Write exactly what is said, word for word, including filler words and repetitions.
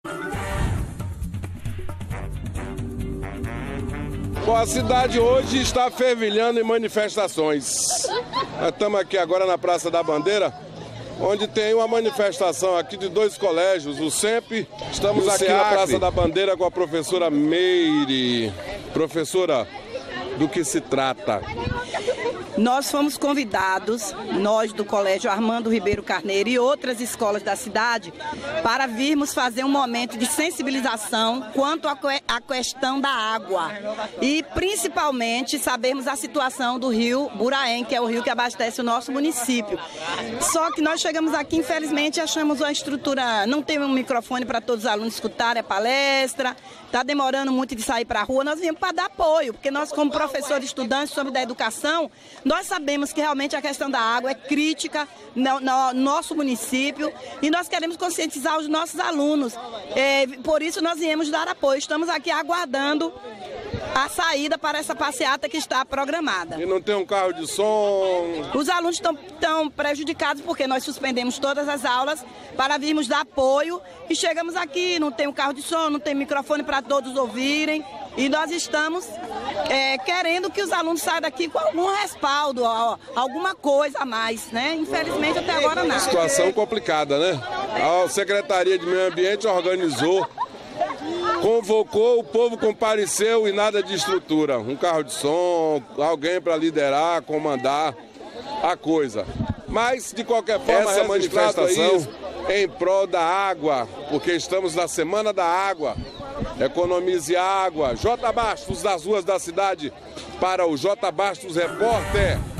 Bom, a cidade hoje está fervilhando em manifestações. Nós estamos aqui agora na Praça da Bandeira, onde tem uma manifestação aqui de dois colégios, o S E M P. Estamos aqui na Praça da Bandeira com a professora Meire. Professora, do que se trata? Nós fomos convidados, nós do Colégio Armando Ribeiro Carneiro e outras escolas da cidade, para virmos fazer um momento de sensibilização quanto à questão da água. E principalmente sabermos a situação do rio Buraém, que é o rio que abastece o nosso município. Só que nós chegamos aqui, infelizmente, achamos uma estrutura, não tem um microfone para todos os alunos escutarem a palestra, está demorando muito de sair para a rua. Nós viemos para dar apoio, porque nós, como professores e estudantes sobre da educação, nós sabemos que realmente a questão da água é crítica no, no nosso município e nós queremos conscientizar os nossos alunos. É, por isso nós viemos dar apoio. Estamos aqui aguardando a saída para essa passeata que está programada. E não tem um carro de som? Os alunos estão, estão prejudicados porque nós suspendemos todas as aulas para virmos dar apoio e chegamos aqui, não tem um carro de som, não tem microfone para todos ouvirem. E nós estamos é, querendo que os alunos saiam daqui com algum respaldo, ó, alguma coisa a mais, né? Infelizmente até agora nada. Situação complicada, né? A Secretaria de Meio Ambiente organizou, convocou, o povo compareceu e nada de estrutura. Um carro de som, alguém para liderar, comandar a coisa. Mas, de qualquer forma, essa manifestação em prol da água, porque estamos na Semana da Água. Economize água. J. Bastos das ruas da cidade para o J. Bastos Repórter.